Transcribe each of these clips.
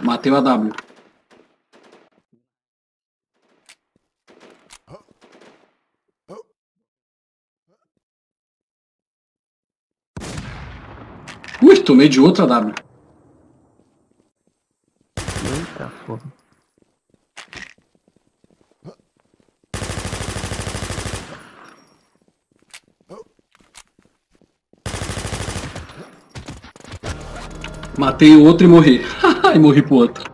Matei o AW. Ui, tomei de outra AW. Eita porra. Matei o outro e morri. E morri pro outro.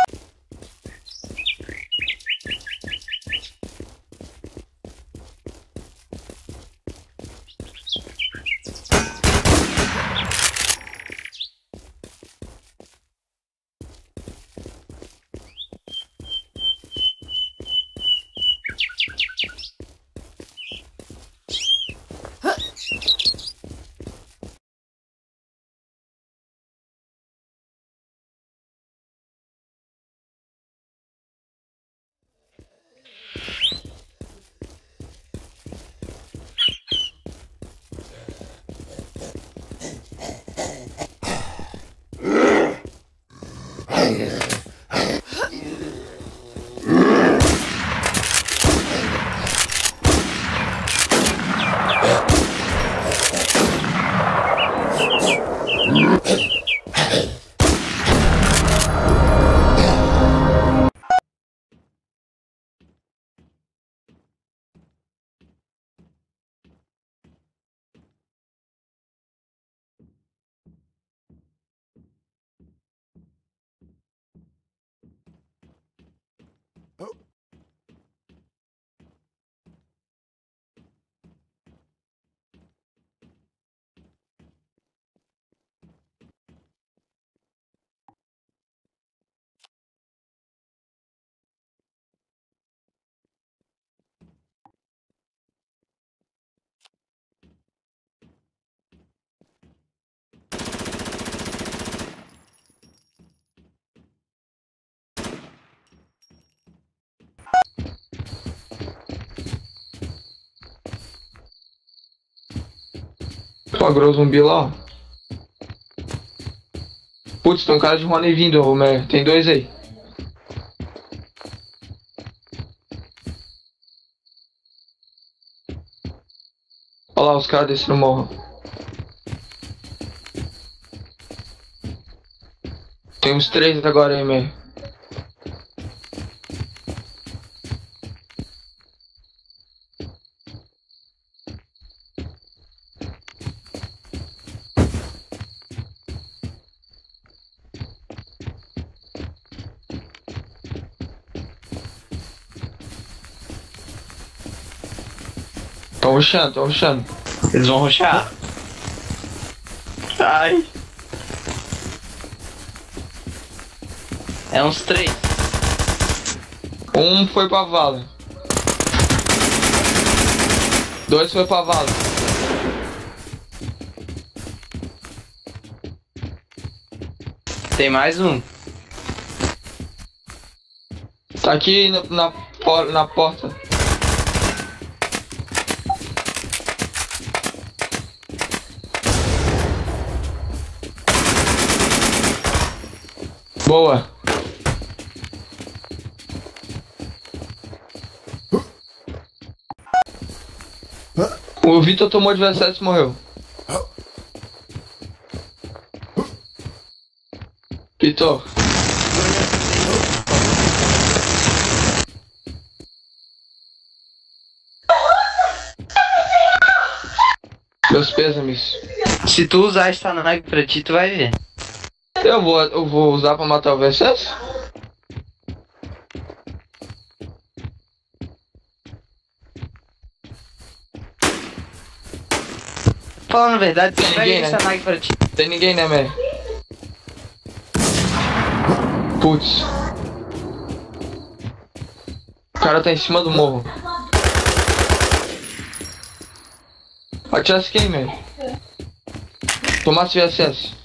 Flagrou o zumbi lá, ó. Putz, tem um cara de Rony vindo, Romero. Tem dois aí. Olha lá os caras descendo no morro. Tem uns três agora aí, meio. Tão rushando, tão rushando. Eles vão rushar. Ai. É uns 3. Um foi pra vala. Dois foi pra vala. Tem mais um. Tá aqui na porta. Boa. O Vitor tomou de V7 e morreu. Vitor. Meus pêsames. Se tu usar essa nave pra ti, tu vai ver. Eu vou usar pra matar o V7? Falando a verdade, tu Tem pega ninguém, né? essa nave pra ti. Tem ninguém, né, man? Putz. O cara tá em cima do morro. Atira quem, man? Tomasse VSS.